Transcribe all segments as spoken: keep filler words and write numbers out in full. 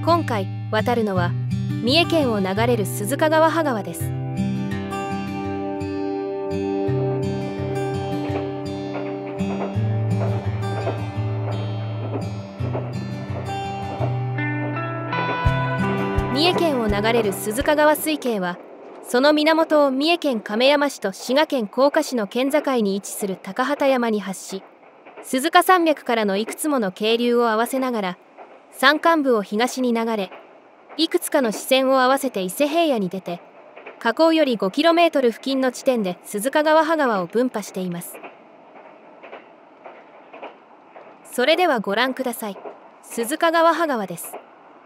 今回渡るのは三重県を流れる鈴鹿川羽川です。三重県を流れる鈴鹿川水系は、その源を三重県亀山市と滋賀県甲賀市の県境に位置する高畑山に発し、鈴鹿山脈からのいくつもの渓流を合わせながら山間部を東に流れ、いくつかの支線を合わせて伊勢平野に出て、河口より ごキロメートル 付近の地点で鈴鹿川羽川を分派しています。それではご覧ください。鈴鹿川羽川です。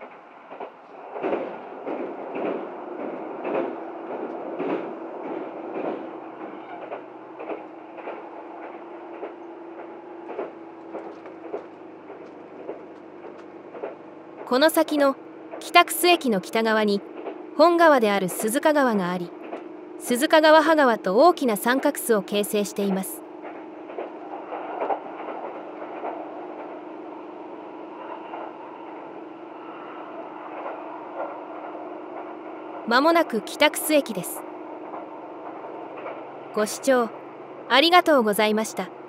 この先の北楠駅の北側に本川である鈴鹿川があり、鈴鹿川羽川と大きな三角巣を形成しています。まもなく北楠駅です。ご視聴ありがとうございました。